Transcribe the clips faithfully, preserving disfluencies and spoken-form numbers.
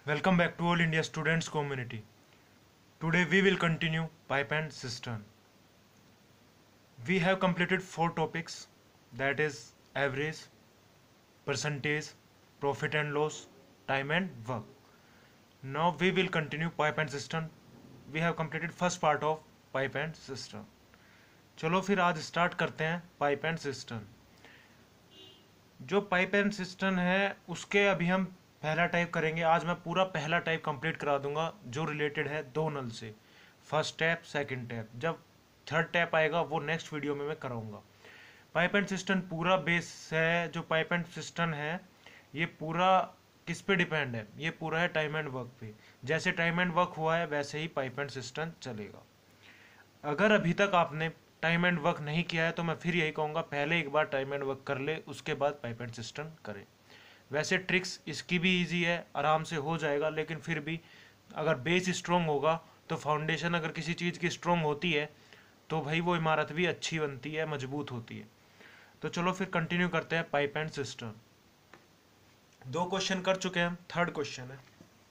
Welcome back to All India Students Community. Today we will continue pipe and cistern. We have completed four topics, that is average, percentage, profit and loss, time and work. Now we will continue pipe and cistern. We have completed first part of pipe and cistern. चलो फिर आज start करते हैं pipe and system. जो pipe and system है उसके अभी हम पहला टाइप करेंगे। आज मैं पूरा पहला टाइप कंप्लीट करा दूंगा जो रिलेटेड है दो नल से, फर्स्ट टैप सेकंड टैप। जब थर्ड टैप आएगा वो नेक्स्ट वीडियो में मैं कराऊंगा। पाइप एंड सिस्टम पूरा बेस है। जो पाइप एंड सिस्टम है ये पूरा किस पे डिपेंड है? ये पूरा है टाइम एंड वर्क पे। जैसे टाइम एंड वर्क हुआ है वैसे ही पाइप एंड सिस्टम चलेगा। अगर अभी तक आपने टाइम एंड वर्क नहीं किया है तो मैं फिर यही कहूँगा, पहले एक बार टाइम एंड वर्क कर ले, उसके बाद पाइप एंड सिस्टम करें। वैसे ट्रिक्स इसकी भी इजी है, आराम से हो जाएगा, लेकिन फिर भी अगर बेस स्ट्रॉन्ग होगा तो फाउंडेशन अगर किसी चीज़ की स्ट्रॉन्ग होती है तो भाई वो इमारत भी अच्छी बनती है, मजबूत होती है। तो चलो फिर कंटिन्यू करते हैं पाइप एंड सिस्टम। दो क्वेश्चन कर चुके हैं, थर्ड क्वेश्चन है।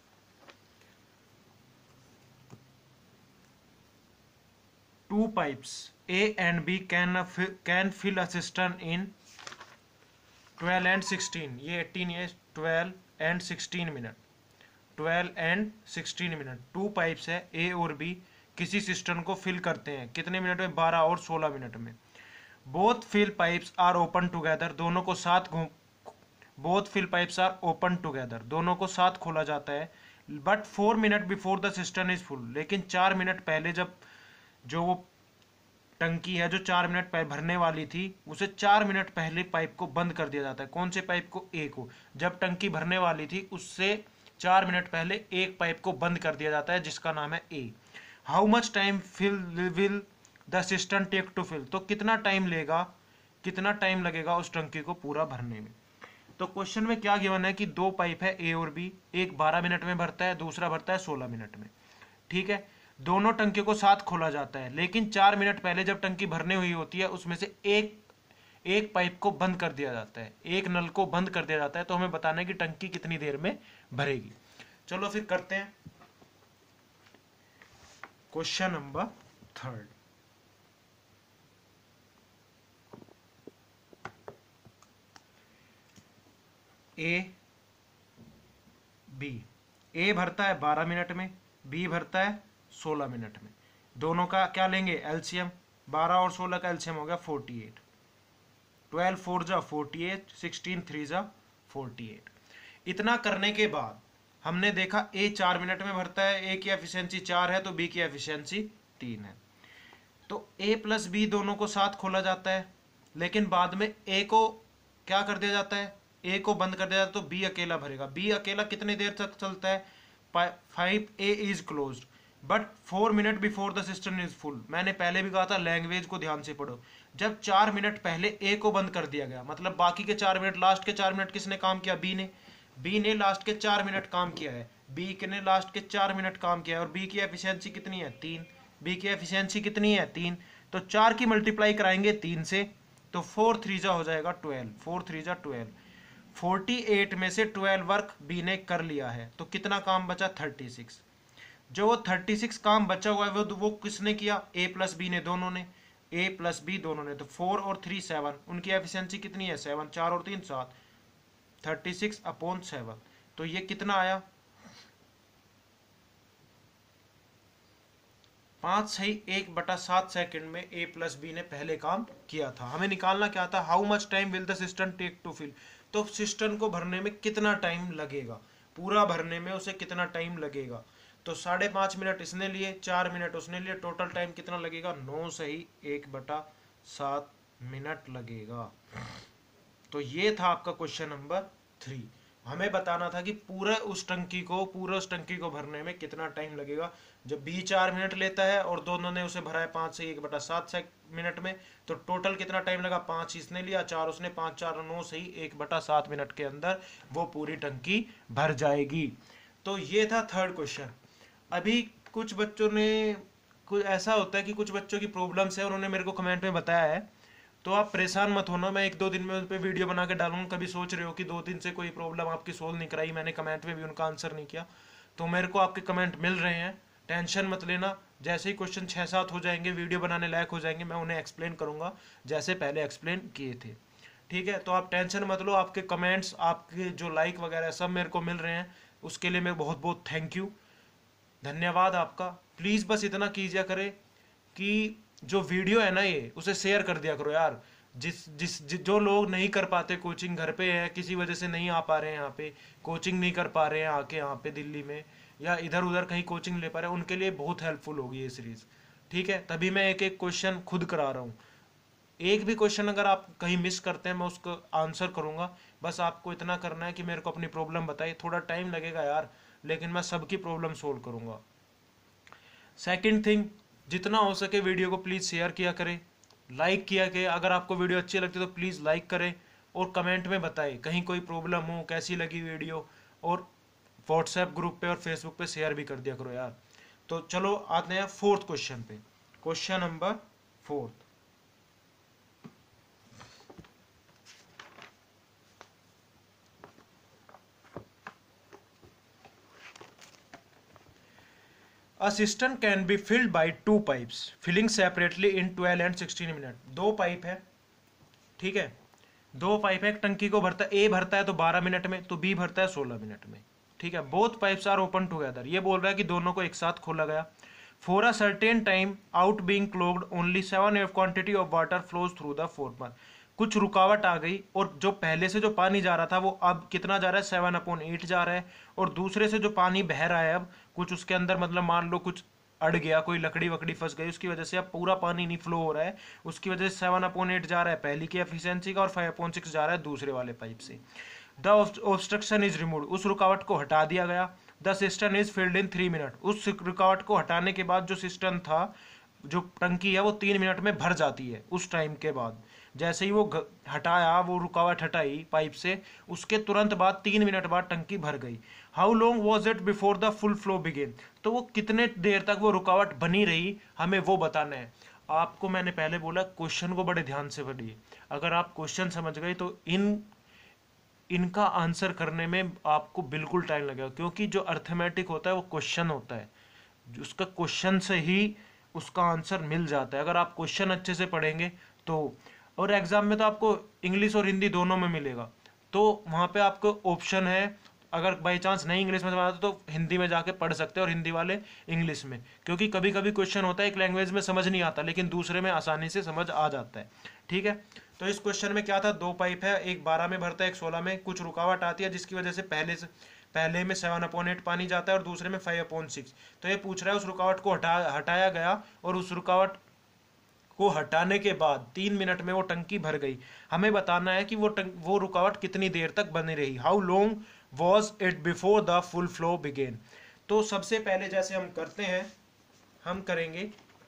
Two pipes A and B can can fill a cistern in twelve and sixteen. ये एटीन ये twelve and sixteen minute, twelve and sixteen minute. Two pipes है A और B, किसी सिस्टर्न को फिल करते हैं कितने मिनट में? बारह और सोलह मिनट में। Both fill pipes are open together, दोनों को साथ both fill pipes are open together, दोनों को साथ खोला जाता है। But four minute before the cistern is full, लेकिन चार मिनट पहले जब जो वो टंकी है जो चार मिनट पहले भरने वाली थी उसे चार मिनट पहले पाइप को बंद कर दिया जाता है। कौन से पाइप को? ए को। जब टंकी भरने वाली थी उससे चार मिनट पहले एक पाइप को बंद कर दिया जाता है जिसका नाम है A. How much time fill will the system take to fill, तो कितना टाइम लेगा, कितना टाइम लगेगा उस टंकी को पूरा भरने में। तो क्वेश्चन में क्या गिवन है कि दो पाइप है ए और बी, एक बारह मिनट में भरता है, दूसरा भरता है सोलह मिनट में। ठीक है, दोनों टंकियों को साथ खोला जाता है, लेकिन चार मिनट पहले जब टंकी भरने हुई होती है उसमें से एक एक पाइप को बंद कर दिया जाता है, एक नल को बंद कर दिया जाता है। तो हमें बताना है कि टंकी कितनी देर में भरेगी। चलो फिर करते हैं question number third. A B, A भरता है बारह मिनट में, बी भरता है सोलह मिनट में। दोनों का क्या लेंगे? एलसीएम। बारह और सोलह का एलसीएम हो गया फोर्टी एट। ट्वेल्व फोर जा फोर्टी एट, सिक्सटीन थ्री जा फोर्टी एट। इतना करने के बाद हमने देखा ए चार मिनट में भरता है, ए की एफिशिएंसी चार है तो बी की एफिशिएंसी तीन है। तो ए प्लस बी दोनों को साथ खोला जाता है, लेकिन बाद में ए को क्या कर दिया जाता है? ए को बंद कर दिया जाता है, तो बी अकेला भरेगा। बी अकेला कितनी देर तक चलता है? Five A is closed but four minute before the system is full. मैंने पहले भी कहा था लैंग्वेज को ध्यान से पढ़ो। जब चार मिनट पहले ए को बंद कर दिया गया, मतलब बाकी के चार मिनट, लास्ट के चार मिनट किसने काम किया? बी ने। बी ने लास्ट के चार मिनट काम किया है, बी ने लास्ट के चार मिनट काम किया है, और बी की एफिशिएंसी कितनी है? तीन। बी की एफिशिएंसी कितनी है? तीन। तो चार की मल्टीप्लाई कराएंगे तीन से, तो फोर थ्री जा हो जाएगा ट्वेल्व, फोर थ्री जा ट्वेल्व। फोर्टी एट में से ट्वेल्व वर्क बी ने कर लिया है, तो कितना काम बचा? Thirty six. जो वो थर्टी सिक्स काम बचा हुआ है वो वो किसने किया? ए प्लस बी ने, दोनों ने, ए प्लस बी दोनों ने। तो फोर और थ्री सेवन, उनकी एफिशिएंसी कितनी है? सेवन। चार और तीन सात, थर्टी सिक्स अपॉन सेवन। तो ये कितना आया? पांच सही एक बटा सात सेकंड में ए प्लस बी ने पहले काम किया था। हमें निकालना क्या था? How much time will the system take to fill, तो सिस्टम को भरने में कितना टाइम लगेगा, पूरा भरने में उसे कितना टाइम लगेगा। तो साढ़े पाँच मिनट इसने लिए, चार मिनट उसने लिए, टोटल टाइम कितना लगेगा? नौ सही एक बटा सात मिनट लगेगा। तो ये था आपका क्वेश्चन नंबर थ्री। हमें बताना था कि पूरे उस टंकी को पूरे उस टंकी को भरने में कितना टाइम लगेगा। जब बी चार मिनट लेता है और दोनों ने उसे भरा है पाँच से एक बटा सात मिनट में, तो टोटल कितना टाइम लगा? पाँच इसने लिया, चार उसने, पाँच चार नौ सही एक बटा सात मिनट के अंदर वो पूरी टंकी भर जाएगी। तो ये था थर्ड क्वेश्चन। अभी कुछ बच्चों ने, कुछ ऐसा होता है कि कुछ बच्चों की प्रॉब्लम्स है, उन्होंने मेरे को कमेंट में बताया है। तो आप परेशान मत होना, मैं एक दो दिन में उस पर वीडियो बना के डालूंगा। कभी सोच रहे हो कि दो दिन से कोई प्रॉब्लम आपकी सोल्व नहीं कराई, मैंने कमेंट में भी उनका आंसर नहीं किया, तो मेरे को आपके कमेंट मिल रहे हैं, टेंशन मत लेना। जैसे ही क्वेश्चन छः सात हो जाएंगे, वीडियो बनाने लायक हो जाएंगे, मैं उन्हें एक्सप्लेन करूंगा जैसे पहले एक्सप्लेन किए थे। ठीक है, तो आप टेंशन मत लो, आपके कमेंट्स, आपके जो लाइक वगैरह सब मेरे को मिल रहे हैं, उसके लिए मैं बहुत बहुत थैंक यू, धन्यवाद आपका। प्लीज़ बस इतना कीजिए करें कि जो वीडियो है ना ये, उसे शेयर कर दिया करो यार। जिस जिस जि, जो लोग नहीं कर पाते कोचिंग, घर पे है किसी वजह से नहीं आ पा रहे हैं, यहाँ पे कोचिंग नहीं कर पा रहे हैं आके यहाँ पे दिल्ली में, या इधर उधर कहीं कोचिंग ले पा रहे हैं, उनके लिए बहुत हेल्पफुल होगी ये सीरीज़। ठीक है, तभी मैं एक एक क्वेश्चन खुद करा रहा हूँ। एक भी क्वेश्चन अगर आप कहीं मिस करते हैं, मैं उसको आंसर करूँगा। बस आपको इतना करना है कि मेरे को अपनी प्रॉब्लम बताइए, थोड़ा टाइम लगेगा यार, लेकिन मैं सबकी प्रॉब्लम सोल्व करूँगा। सेकंड थिंग, जितना हो सके वीडियो को प्लीज़ शेयर किया करें, लाइक किया करें। अगर आपको वीडियो अच्छी लगती है तो प्लीज़ लाइक करें, और कमेंट में बताएं कहीं कोई प्रॉब्लम हो, कैसी लगी वीडियो, और व्हाट्सएप ग्रुप पे और फेसबुक पे शेयर भी कर दिया करो यार। तो चलो आते हैं फोर्थ क्वेश्चन पे। Question number fourth, A cistern can be filled by two pipes filling separately in twelve and sixteen minute. दो पाइप है, ठीक है, दो पाइप है, एक टंकी को भरता है, ए भरता है तो बारह मिनट में, तो बी भरता है सोलह मिनट में। ठीक है, both pipes are open together, ये बोल रहा है कि दोनों को एक साथ खोला गया। For a certain time out being clogged only seven F quantity of water flows through the former. कुछ रुकावट आ गई, और जो पहले से जो पानी जा रहा था वो अब कितना जा रहा है, सेवन अपॉन एट जा रहा है, और दूसरे से जो पानी बह रहा है अब कुछ उसके अंदर, मतलब मान लो कुछ अड़ गया, कोई लकड़ी वकड़ी फंस गई, उसकी वजह से अब पूरा पानी नहीं फ्लो हो रहा है, उसकी वजह से सेवन अपॉन एट जा रहा है पहली की एफिशिएंसी का, और फाइव अपॉन सिक्स जा रहा है दूसरे वाले पाइप से। द ऑब्स्ट्रक्शन इज रिमूव्ड, उस रुकावट को हटा दिया गया। The system is filled in three minute, उस रुकावट को हटाने के बाद जो सिस्टम था, जो टंकी है, वो तीन मिनट में भर जाती है। उस टाइम के बाद जैसे ही वो हटाया, वो रुकावट हटाई पाइप से, उसके तुरंत बाद तीन मिनट बाद टंकी भर गई। How long was it before the full flow began, तो वो कितने देर तक वो रुकावट बनी रही, हमें वो बताना है। आपको मैंने पहले बोला क्वेश्चन को बड़े ध्यान से पढ़िए, अगर आप क्वेश्चन समझ गए तो इन इनका आंसर करने में आपको बिल्कुल टाइम लगेगा, क्योंकि जो अर्थमेटिक होता है वो क्वेश्चन होता है, उसका क्वेश्चन से ही उसका आंसर मिल जाता है। अगर आप क्वेश्चन अच्छे से पढ़ेंगे तो, और एग्जाम में तो आपको इंग्लिश और हिंदी दोनों में मिलेगा, तो वहाँ पे आपको ऑप्शन है, अगर बाई चांस नहीं इंग्लिश में समझ आता तो हिंदी में जाके पढ़ सकते हैं, और हिंदी वाले इंग्लिश में, क्योंकि कभी कभी क्वेश्चन होता है एक लैंग्वेज में समझ नहीं आता, लेकिन दूसरे में आसानी से समझ आ जाता है। ठीक है, तो इस क्वेश्चन में क्या था, दो पाइप है, एक बारह में भरता है, एक सोलह में, कुछ रुकावट आती है जिसकी वजह से पहले से पहले में सेवन अपॉन एट पानी जाता है और दूसरे में फाइव अपॉन सिक्स। तो ये पूछ रहा है उस रुकावट को हटा हटाया गया, और उस रुकावट को हटाने के बाद तीन मिनट में वो टंकी भर गई। हमें बताना है कि वो टंक वो रुकावट कितनी देर तक बनी रही। How long was it before the full flow began. तो सबसे पहले जैसे हम करते हैं, हम करेंगे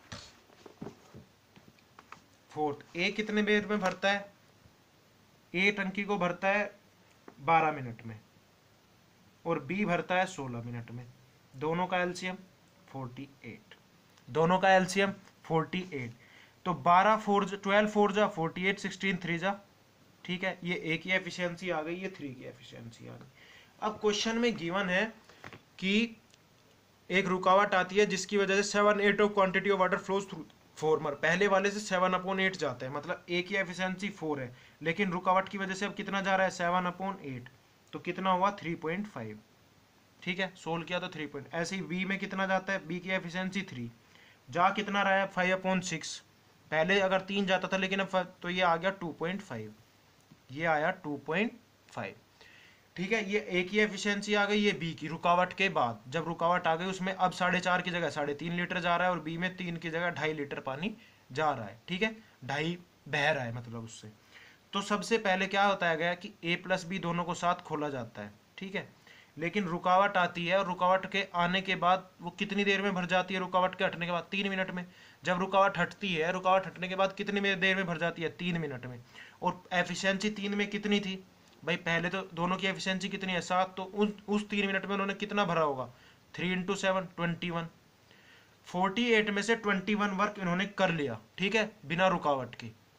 फोर्थ, ए कितने देर में भरता है, ए टंकी को भरता है बारह मिनट में, और बी भरता है सोलह मिनट में। दोनों का एलसीएम फोर्टी एट, दोनों का एलसीएम फोर्टी एट। तो बारह फोर ट्वेल्व फोर जा फोर्टी एट, सिक्सटीन थ्री जा, ठीक है, ये ए की एफिशिएंसी आ गई, ये थ्री की एफिशिएंसी आ गई। अब क्वेश्चन में गिवन है कि एक रुकावट आती है जिसकी वजह से seven eight of quantity of water flows through former, पहले वाले से सेवन अपॉन एट जाता है, मतलब ए की एफिशिएंसी फोर है, लेकिन रुकावट की वजह से अब कितना जा रहा है, सेवन अपॉन एट, तो कितना हुआ थ्री पॉइंट फाइव। ठीक है, सोल्व किया तो थ्री पॉइंट। ऐसे ही बी में कितना जाता है, बी की एफिशिएंसी थ्री, जा कितना रहा है फाइव अपॉन सिक्स, पहले अगर तीन जाता था लेकिन अब तो ये आ गया टू पॉइंट फाइव, ये आया टू पॉइंट फाइव। ठीक है, ये ए की एफिशिएंसी आ गई, ये बी की रुकावट के बाद, जब रुकावट आ गई उसमें अब साढ़े चार की जगह साढ़े तीन लीटर जा रहा है, और बी में तीन की जगह ढाई लीटर पानी जा रहा है। ठीक है, ढाई बह रहा है मतलब उससे। तो सबसे पहले क्या बताया गया कि ए प्लस बी दोनों को साथ खोला जाता है। ठीक है, लेकिन रुकावट आती है, और रुकावट के आने के बाद वो कितनी देर में भर जाती है, रुकावट के हटने के बाद तीन मिनट में। जब रुकावट हटती है, रुकावट हटने के बाद कितनी देर में भर जाती है, तीन मिनट में। और एफिशिएंसी तीन में कितनी थी भाई, पहले तो दोनों की एफिशिएंसी कितनी है, सात, तो उस उस तीन मिनट में उन्होंने कितना भरा होगा, three into seven twenty one, forty eight में से ट्वेंटी वन वर्क इन्होंने कर लिया। ठीक है, बिना रुकावट के।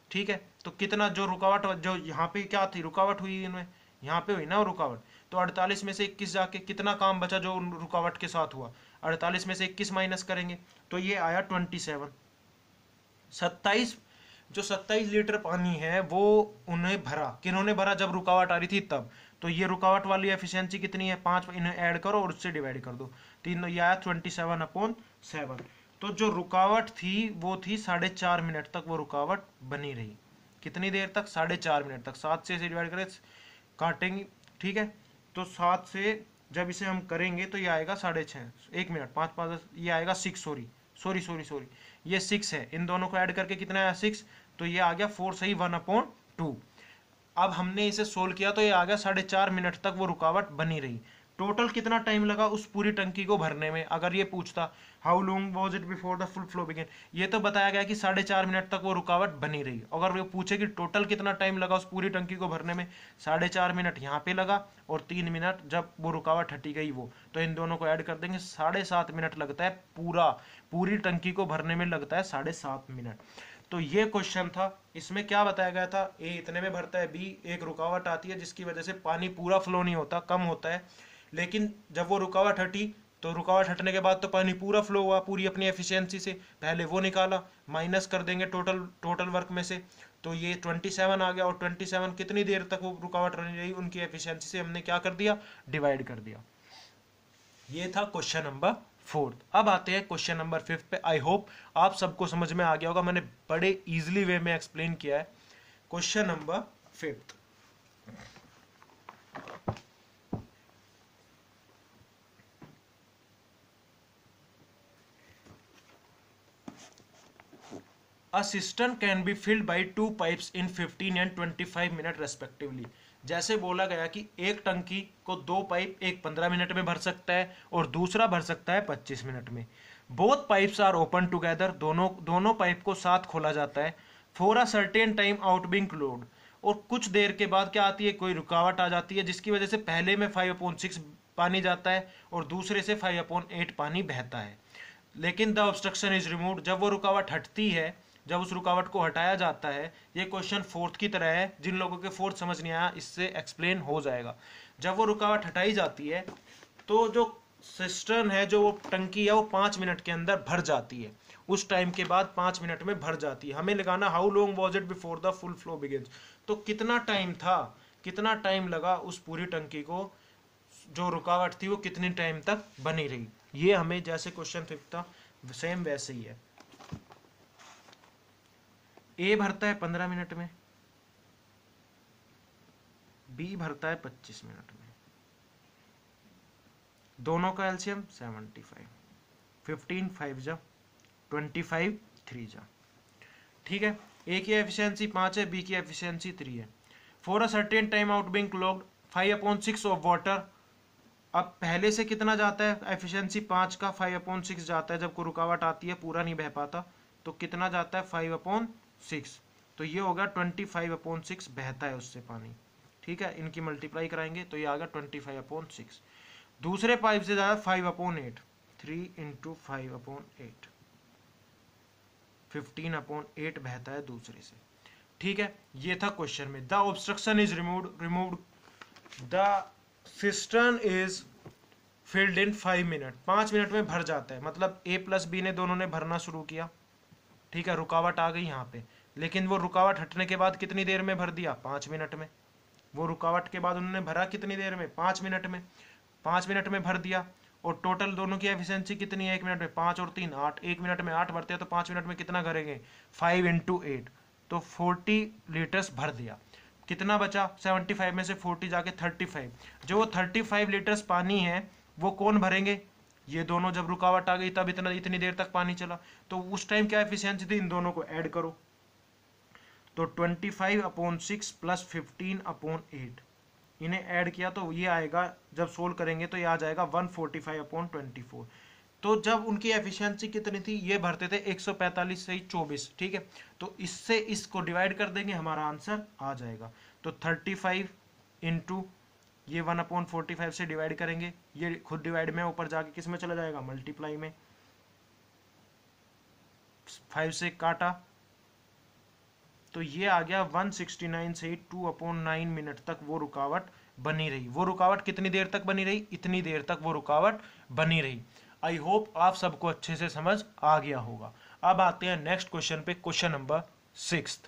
ठीक है, तो कितना जो रुकावट जो यहाँ पे क्या थी रुकावट हुई इनमें, यहाँ पे हुई ना रुकावट, तो अड़तालीस में से इक्कीस जाके कितना काम बचा जो रुकावट के साथ हुआ, अड़तालीस में से इक्कीस माइनस करेंगे तो ये आया ट्वेंटी सेवन। सत्ताईस, जो सत्ताईस लीटर पानी है वो उन्हें भरा, किन्होंने भरा, जब रुकावट आ रही थी तब। तो ये रुकावट वाली एफिशिएंसी कितनी है, पाँच, इन्हें ऐड करो और उससे डिवाइड कर दो, तीन, ये आया ट्वेंटी सेवन अपॉन सेवन। तो जो रुकावट थी वो थी साढ़े चार मिनट तक वो रुकावट बनी रही, कितनी देर तक, साढ़े चार मिनट तक। सात से इसे डिवाइड करें काटेंगे, ठीक है, तो सात से जब इसे हम करेंगे तो ये आएगा साढ़े छः, एक मिनट, पाँच पाँच ये आएगा six, sorry sorry sorry sorry ये सिक्स है, इन दोनों को ऐड करके कितना आया सिक्स, तो ये आ गया फोर सही वन अपॉन टू। अब हमने इसे सोल्व किया तो ये आ गया साढ़े चार मिनट तक वो रुकावट बनी रही। टोटल कितना टाइम लगा उस पूरी टंकी को भरने में, अगर ये पूछता how long was it before the full flow begin, ये तो बताया गया कि साढ़े चार मिनट तक वो रुकावट बनी रही। अगर वो पूछे कि टोटल कितना टाइम लगा उस पूरी टंकी को भरने में, साढ़े चार मिनट यहाँ पे लगा और तीन मिनट जब वो रुकावट हटी गई वो, तो इन दोनों को ऐड कर देंगे, साढ़े सात मिनट लगता है, पूरा पूरी टंकी को भरने में लगता है साढ़े सात मिनट। तो ये क्वेश्चन था, इसमें क्या बताया गया था, ए इतने में भरता है, बी एक रुकावट आती है जिसकी वजह से पानी पूरा फ्लो नहीं होता, कम होता है, लेकिन जब वो रुकावट हटी तो रुकावट हटने के बाद तो पानी पूरा फ्लो हुआ पूरी अपनी एफिशिएंसी से, पहले वो निकाला, माइनस कर देंगे टोटल टोटल वर्क में से, तो ये ट्वेंटी सेवन आ गया, और ट्वेंटी सेवन कितनी देर तक वो रुकावट रही उनकी एफिशिएंसी से हमने क्या कर दिया, डिवाइड कर दिया। ये था क्वेश्चन नंबर फोर्थ। अब आते हैं क्वेश्चन नंबर फिफ्थ पे। आई होप आप सबको समझ में आ गया होगा, मैंने बड़े इजीली वे में एक्सप्लेन किया है। Question number fifth, A cistern can be filled by two pipes in fifteen and twenty-five minute respectively. जैसे बोला गया कि एक टंकी को दो पाइप, एक पंद्रह मिनट में भर सकता है और दूसरा भर सकता है पच्चीस मिनट में। Both pipes are open together, दोनों दोनों पाइप को साथ खोला जाता है। For a certain time out being load, और कुछ देर के बाद क्या आती है, कोई रुकावट आ जाती है जिसकी वजह से पहले में फाइव अपॉन सिक्स पानी जाता है और दूसरे से फाइव अपॉन एट पानी बहता है। लेकिन द ऑब्स्ट्रक्शन इज रिमूव्ड, जब वो रुकावट हटती है, जब उस रुकावट को हटाया जाता है, ये क्वेश्चन फोर्थ की तरह है, जिन लोगों के फोर्थ समझ नहीं आया इससे एक्सप्लेन हो जाएगा। जब वो रुकावट हटाई जाती है तो जो सिस्टर्न है, जो वो टंकी है, वो पाँच मिनट के अंदर भर जाती है, उस टाइम के बाद पाँच मिनट में भर जाती है। हमें लगाना how long was it before the full flow begins, तो कितना टाइम था, कितना टाइम लगा उस पूरी टंकी को, जो रुकावट थी वो कितनी टाइम तक बनी रही। ये हमें जैसे क्वेश्चन फिफ्थ था सेम वैसे ही है। ए भरता है पंद्रह मिनट में, बी भरता है पच्चीस मिनट में, दोनों का LCM seventy five, fifteen five जा ट्वेंटी फाइव, थ्री जा, ठीक है। ए की एफिशिएंसी पाँच है, बी की एफिशिएंसी थ्री है। For a certain time out being clogged five upon six of water, अब पहले से कितना जाता है, एफिशिएंसी पाँच का फाइव अपॉन सिक्स जाता है, जब कोई रुकावट आती है पूरा नहीं बह पाता, तो कितना जाता है फाइव अपॉन सिक्स, तो ये होगा ट्वेंटी फाइव अपॉन सिक्स बहता है उससे पानी, ठीक है। इनकी मल्टीप्लाई कराएंगे तो ये आ गया ट्वेंटी फाइव अपॉन सिक्स। दूसरे पाइप से जाएगा five upon eight, three into five upon eight, fifteen upon eight बहता है दूसरे से, ठीक है। ये था क्वेश्चन में। The obstruction is removed removed the cistern is filled in five minute, पाँच मिनट में भर जाता है, मतलब ए प्लस बी ने दोनों ने भरना शुरू किया, ठीक है। रुकावट आ गई यहाँ पे, लेकिन वो रुकावट हटने के बाद कितनी देर में भर दिया, पाँच मिनट में। वो रुकावट के बाद उन्होंने भरा कितनी देर में, पाँच मिनट में, पाँच मिनट में भर दिया। और टोटल दोनों की एफिशिएंसी कितनी है, एक मिनट में पाँच और तीन आठ, एक मिनट में आठ भरते हैं, तो पाँच मिनट में कितना भरेंगे, फाइव इंटू एट, तो फोर्टी लीटर्स भर दिया। कितना बचा, सेवेंटी फाइव में से फोर्टी जाके थर्टी फाइव, जो वो थर्टी फाइव लीटर्स पानी है वो कौन भरेंगे, ये दोनों। जब रुकावट आ गई तब इतना इतनी देर तक पानी चला, तो उस टाइम क्या एफिशिएंसी थी, इन दोनों को ऐड करो, तो twenty five upon six plus fifteen upon eight, इन्हें ऐड किया तो ये आएगा, जब सोल्व करेंगे तो ये आ जाएगा one forty five upon twenty four. तो जब उनकी एफिशिएंसी कितनी थी, ये भरते थे एक सौ पैंतालीस से चौबीस, ठीक है। तो इससे इसको डिवाइड कर देंगे, हमारा आंसर आ जाएगा। तो थर्टी फाइव इंटू ये वन अपॉन फोर्टी फाइव से डिवाइड करेंगे, ये खुद डिवाइड में ऊपर जाके किस में चला जाएगा, मल्टीप्लाई में, फाइव से काटा तो ये आ गया वन सिक्सटी नाइन से टू अपॉन नाइन मिनट तक वो रुकावट बनी रही। वो रुकावट कितनी देर तक बनी रही? इतनी देर तक वो रुकावट बनी रही। आई होप आप सबको अच्छे से समझ आ गया होगा। अब आते हैं नेक्स्ट क्वेश्चन पे, question number six.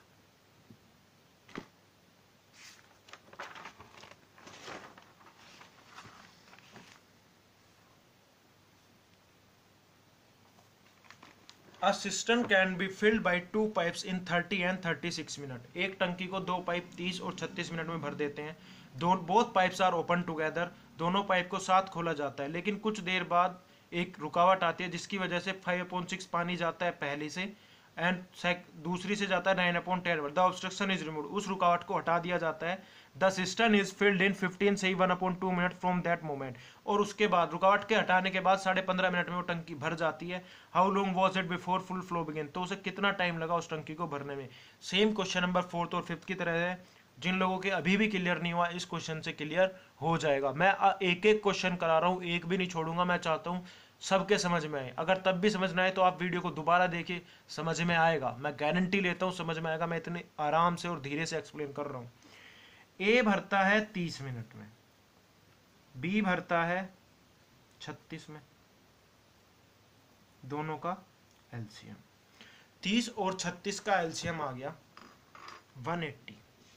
A cistern can be filled by two pipes in thirty and thirty-six minute. एक टंकी को दो पाइप तीस और छत्तीस मिनट में भर देते हैं। दो both pipes are open together, दोनों पाइप को साथ खोला जाता है, लेकिन कुछ देर बाद एक रुकावट आती है जिसकी वजह से फाइव अपॉन सिक्स पानी जाता है पहले से एंड दूसरी से जाता है nine upon ten. The obstruction is removed, उस रुकावट को हटा दिया जाता है। The cistern is filled in fifteen से one upon two minute from that moment, और उसके बाद रुकावट के हटाने के बाद साढ़े पंद्रह मिनट में वो टंकी भर जाती है। How long was it before full flow begin, तो उसे कितना टाइम लगा उस टंकी को भरने में। सेम क्वेश्चन नंबर फोर्थ और फिफ्थ की तरह है। जिन लोगों के अभी भी क्लियर नहीं हुआ इस क्वेश्चन से क्लियर हो जाएगा। मैं एक एक क्वेश्चन करा रहा हूँ, एक भी नहीं छोड़ूंगा। मैं चाहता हूँ सबके समझ में आए। अगर तब भी समझ ना आए तो आप वीडियो को दोबारा देखिए, समझ में आएगा। मैं गारंटी लेता हूँ समझ में आएगा। मैं इतने आराम से और धीरे से एक्सप्लेन कर रहा हूँ। ए भरता है तीस मिनट में, बी भरता है छत्तीस में, दोनों का एलसीएम। तीस और छत्तीस का एलसीएम आ गया वन एट्टी।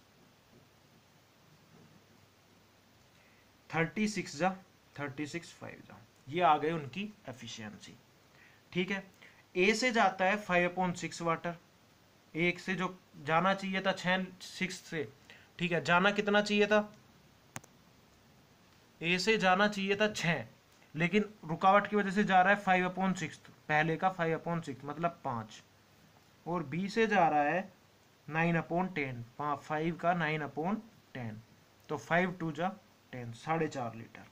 थर्टी सिक्स जा थर्टी सिक्स फाइव जा, ये आ गई उनकी एफिशिएंसी। ठीक है, ए से जाता है फाइव अपॉन सिक्स वाटर, एक से जो जाना चाहिए था छः सिक्स से, ठीक है, जाना कितना चाहिए था? ए से जाना चाहिए था छः, लेकिन रुकावट की वजह से जा रहा है फाइव अपॉन सिक्स, पहले का फाइव अपॉन सिक्स मतलब पाँच। और बी से जा रहा है नाइन अपॉन टेन, फाइव का नाइन अपॉन टेन, तो फाइव टू जा टेन, साढ़े चार लीटर।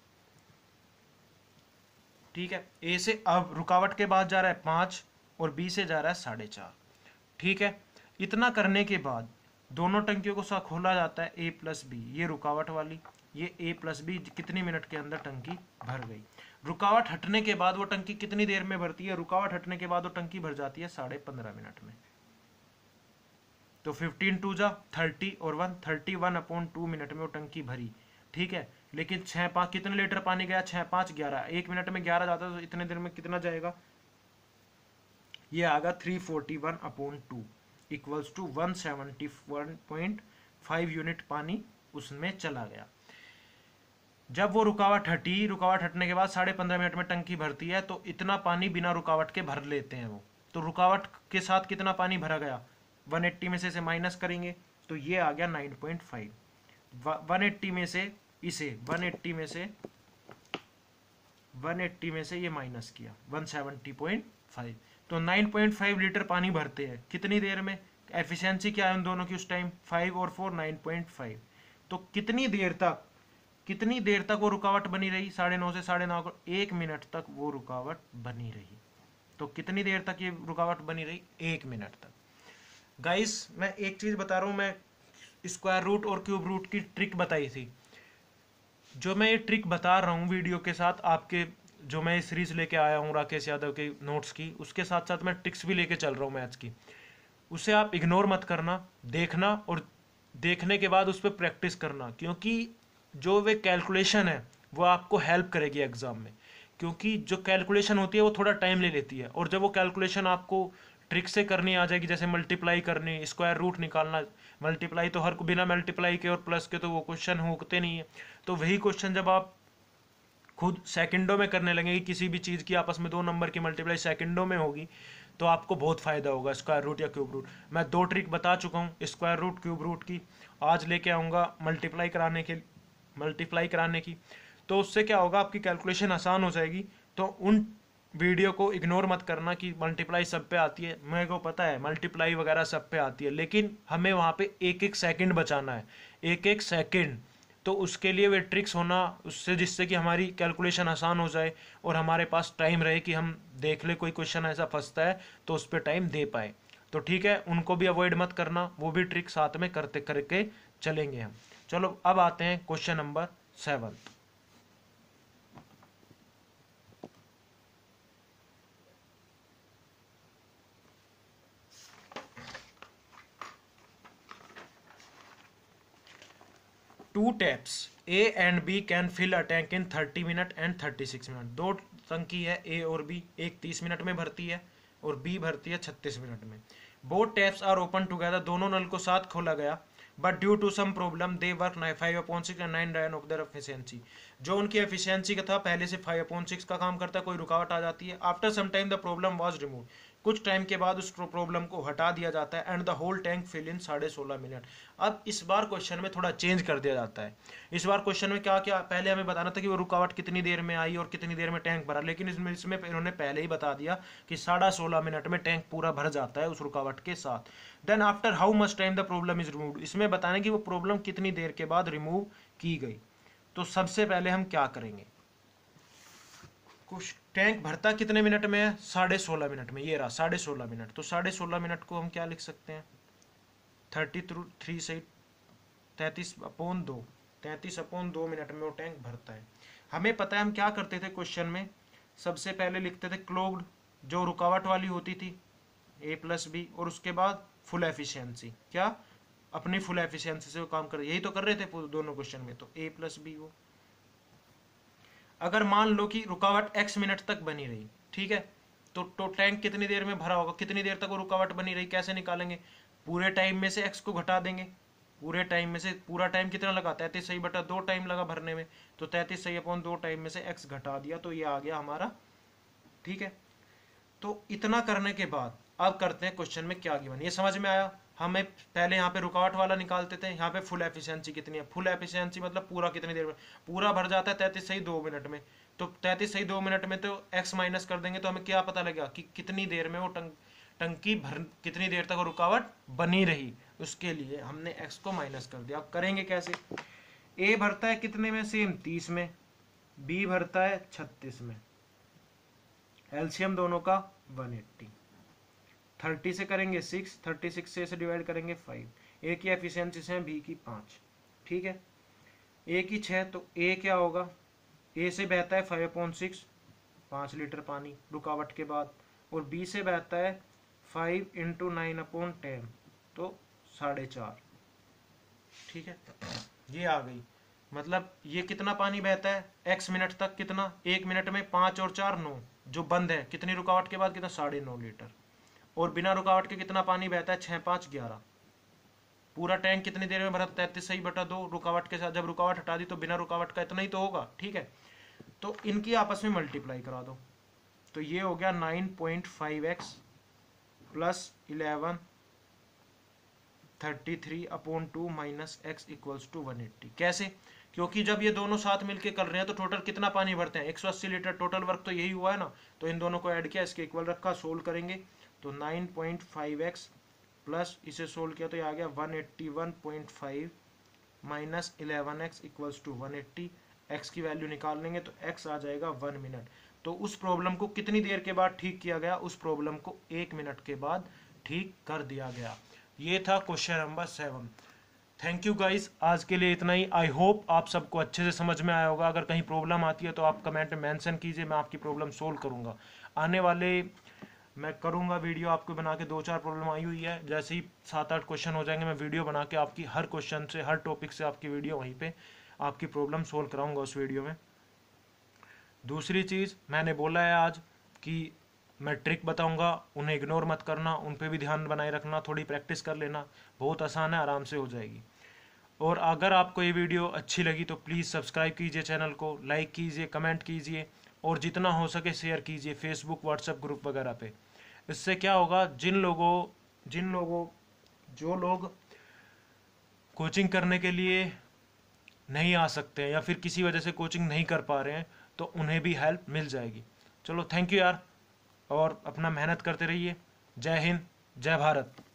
ठीक है, ए से अब रुकावट के बाद जा रहा है पाँच और बी से जा रहा है साढ़े चार। ठीक है, इतना करने के बाद दोनों टंकियों को साथ खोला जाता है, ए प्लस बी, ये रुकावट वाली, ये ए प्लस बी, कितनी मिनट के अंदर टंकी भर गई। रुकावट हटने के बाद वो टंकी कितनी देर में भरती है? रुकावट हटने के बाद वो टंकी भर जाती है साढ़े पंद्रह मिनट में। तो फिफ्टीन टू जा थर्टी और one, thirty one upon two minute में वो टंकी भरी। ठीक है, लेकिन छः पाँच कितने लीटर पानी गया? छः पाँच ग्यारह, एक मिनट में ग्यारह जाता है, तो इतने देर में कितना जाएगा? ये आएगा three forty one upon two equals to one seventy one point five unit पानी उसमें चला गया। जब वो रुकावट हटी, रुकावट हटने के बाद साढ़े पंद्रह मिनट में टंकी भरती है, तो इतना पानी बिना रुकावट के भर लेते हैं वो। तो रुकावट के साथ कितना पानी भरा गया? वन एट्टी में से इसे माइनस करेंगे तो ये आ गया nine point five. One eighty में से इसे वन एट्टी में से वन एट्टी में से ये माइनस किया वन सेवेंटी पॉइंट फाइव, तो नाइन पॉइंट फाइव लीटर पानी भरते हैं कितनी देर में। एफिशिएंसी क्या है उन दोनों की उस टाइम? फाइव और फोर नाइन पॉइंट फाइव। तो कितनी देर तक कितनी देर तक वो रुकावट बनी रही? साढ़े नौ से साढ़े नौ, एक मिनट तक वो रुकावट बनी रही। तो कितनी देर तक ये रुकावट बनी रही? एक मिनट तक। गाइस मैं एक चीज बता रहा हूं, मैं स्क्वायर रूट और क्यूब रूट की ट्रिक बताई थी। जो मैं ये ट्रिक बता रहा हूँ वीडियो के साथ, आपके जो मैं सीरीज लेके आया हूँ राकेश यादव के नोट्स की, उसके साथ साथ मैं ट्रिक्स भी लेके चल रहा हूँ मैथ्स की। उसे आप इग्नोर मत करना, देखना और देखने के बाद उस पर प्रैक्टिस करना, क्योंकि जो वे कैलकुलेशन है वो आपको हेल्प करेगी एग्जाम में। क्योंकि जो कैलकुलेशन होती है वो थोड़ा टाइम ले लेती है, और जब वो कैलकुलेशन आपको ट्रिक से करनी आ जाएगी, जैसे मल्टीप्लाई करनी, स्क्वायर रूट निकालना, मल्टीप्लाई तो हर को बिना मल्टीप्लाई के और प्लस के तो वो क्वेश्चन होते नहीं है। तो वही क्वेश्चन जब आप खुद सेकंडों में करने लगेंगे, किसी भी चीज़ की आपस में दो नंबर की मल्टीप्लाई सेकंडों में होगी, तो आपको बहुत फ़ायदा होगा स्क्वायर रूट या क्यूब रूट। मैं दो ट्रिक बता चुका हूँ स्क्वायर रूट क्यूब रूट की, आज लेके आऊँगा मल्टीप्लाई कराने के मल्टीप्लाई कराने की। तो उससे क्या होगा, आपकी कैलकुलेशन आसान हो जाएगी। तो उन वीडियो को इग्नोर मत करना कि मल्टीप्लाई सब पे आती है। मेरे को पता है मल्टीप्लाई वगैरह सब पे आती है, लेकिन हमें वहाँ पे एक एक सेकंड बचाना है, एक एक सेकंड। तो उसके लिए वे ट्रिक्स होना उससे, जिससे कि हमारी कैलकुलेशन आसान हो जाए और हमारे पास टाइम रहे कि हम देख ले कोई क्वेश्चन ऐसा फंसता है तो उस पर टाइम दे पाए। तो ठीक है, उनको भी अवॉइड मत करना, वो भी ट्रिक साथ में करते करके चलेंगे हम। चलो अब आते हैं question number seven. Two taps A and B can fill a tank in thirty minute and thirty six minute. दो टंकी है ए और बी, एक तीस मिनट में भरती है और बी भरती है छत्तीस मिनट में। Both taps are open together, दोनों नल को साथ खोला गया, but due to some problem they work five upon six and nine डायन ऑफ देयर एफिशिएंसी। जो उनकी एफिशिएंसी का था पहले से फाइव अपॉन सिक्स का काम करता है, कोई रुकावट आ जाती है। After some time the problem was remove, कुछ टाइम के बाद उस प्रॉब्लम को हटा दिया जाता है and the whole tank fill in साढ़े सोलह मिनट। अब इस बार क्वेश्चन में थोड़ा चेंज कर दिया जाता है। इस बार क्वेश्चन में क्या क्या, पहले हमें बताना था कि वो रुकावट कितनी देर में आई और कितनी देर में टैंक भरा, लेकिन इसमें इसमें इन्होंने पहले ही बता दिया कि साढ़े सोलह मिनट में टैंक पूरा भर जाता है उस रुकावट के साथ। Then after how much time the problem is removed, इसमें बताना कि वो प्रॉब्लम कितनी देर के बाद रिमूव की गई। तो सबसे पहले हम क्या करेंगे, कुछ टैंक भरता कितने मिनट में है, साढ़े सोलह मिनट में, ये रहा साढ़े सोलह मिनट। तो साढ़े सोलह मिनट को हम क्या लिख सकते हैं, थर्टी थ्रू थ्री से तैंतीस अपॉन दो, तैंतीस अपॉन दो मिनट में वो टैंक भरता है। हमें पता है हम क्या करते थे क्वेश्चन में, सबसे पहले लिखते थे क्लोग्ड, जो रुकावट वाली होती थी ए प्लस बी, और उसके बाद फुल एफिशिएंसी, क्या अपनी फुल एफिशिएंसी से वो काम कर, यही तो कर रहे थे दोनों क्वेश्चन में, तो ए प्लस बी हो। अगर मान लो कि रुकावट x मिनट तक बनी रही, ठीक है, तो, तो टैंक कितनी देर में भरा होगा, कितनी देर तक वो रुकावट बनी रही, कैसे निकालेंगे, पूरे टाइम में से x को घटा देंगे, पूरे टाइम में से, पूरा टाइम कितना लगा, तैंतीस सही बटा दो टाइम लगा भरने में, तो तैंतीस सही अपॉन दो टाइम में से x घटा दिया, तो ये आ गया हमारा, ठीक है। तो इतना करने के बाद अब करते हैं क्वेश्चन में क्या गिवन, ये समझ में आया। हमें पहले यहाँ पे रुकावट वाला निकालते थे, यहाँ पे फुल एफिशिएंसी कितनी है, फुल एफिशिएंसी मतलब पूरा कितनी देर में, पूरा भर जाता है तैंतीस सही दो मिनट में, तो तैंतीस सही दो मिनट में तो x माइनस कर देंगे, तो हमें क्या पता लगेगा कि कितनी देर में वो टंक टंकी भर, कितनी देर तक वो रुकावट बनी रही, उसके लिए हमने x को माइनस कर दिया। अब करेंगे कैसे, a भरता है कितने में, सेम तीस में, b भरता है छत्तीस में, एलसीएम दोनों का वन एट्टी, थर्टी से करेंगे सिक्स, थर्टी सिक्स से डिवाइड करेंगे फाइव, ए की एफिशिएंसी से बी की पाँच, ठीक है, ए की छः, तो ए क्या होगा, ए से बहता है फाइव अपॉन सिक्स, पाँच लीटर पानी रुकावट के बाद, और बी से बहता है five into nine upon ten, तो साढ़े चार, ठीक है, ये आ गई। मतलब ये कितना पानी बहता है एक्स मिनट तक, कितना, एक मिनट में पाँच और चार नौ, जो बंद है कितनी रुकावट के बाद, कितना, साढ़े नौ लीटर, और बिना रुकावट के कितना पानी बहता है, छः पाँच ग्यारह, पूरा टैंक कितनी देर में भरा, तैंतीस सही बटा दो, रुकावट के साथ जब रुकावट हटा दी तो बिना रुकावट का इतना ही तो होगा, ठीक है। तो इनकी आपस में मल्टीप्लाई करा दो, तो ये हो गया nine point five X plus eleven thirty three upon two minus X equals to one eighty. कैसे, क्योंकि जब ये दोनों साथ मिलके कर रहे हैं तो टोटल कितना पानी भरते हैं, एक सौ अस्सी लीटर, टोटल वर्क तो यही हुआ है ना, तो इन दोनों को ऐड किया, इसके इक्वल रखा, सोल्व करेंगे तो nine point five X plus इसे सोल्व किया तो ये आ गया one eighty one point five minus eleven X equals to one eighty, X की वैल्यू निकाल लेंगे तो एक्स आ जाएगा वन मिनट। तो उस प्रॉब्लम को कितनी देर के बाद ठीक किया गया, उस प्रॉब्लम को एक मिनट के बाद ठीक कर दिया गया। ये था question number seven. Thank you guys, आज के लिए इतना ही। आई होप आप सबको अच्छे से समझ में आया होगा। अगर कहीं प्रॉब्लम आती है तो आप कमेंट में मेंशन कीजिए, मैं आपकी प्रॉब्लम सोल्व करूंगा। आने वाले मैं करूंगा वीडियो आपको बना के, दो चार प्रॉब्लम आई हुई है, जैसे ही सात आठ क्वेश्चन हो जाएंगे मैं वीडियो बना के आपकी हर क्वेश्चन से, हर टॉपिक से आपकी वीडियो वहीं पे आपकी प्रॉब्लम सोल्व कराऊंगा उस वीडियो में। दूसरी चीज़ मैंने बोला है आज कि मैं ट्रिक बताऊंगा, उन्हें इग्नोर मत करना, उन पे भी ध्यान बनाए रखना, थोड़ी प्रैक्टिस कर लेना, बहुत आसान है, आराम से हो जाएगी। और अगर आपको ये वीडियो अच्छी लगी तो प्लीज़ सब्सक्राइब कीजिए चैनल को, लाइक कीजिए, कमेंट कीजिए, और जितना हो सके शेयर कीजिए फेसबुक व्हाट्सएप ग्रुप वगैरह पे। इससे क्या होगा, जिन लोगों जिन लोगों जो लोग कोचिंग करने के लिए नहीं आ सकते हैं या फिर किसी वजह से कोचिंग नहीं कर पा रहे हैं तो उन्हें भी हेल्प मिल जाएगी। चलो थैंक यू यार, और अपना मेहनत करते रहिए। जय हिंद, जय भारत।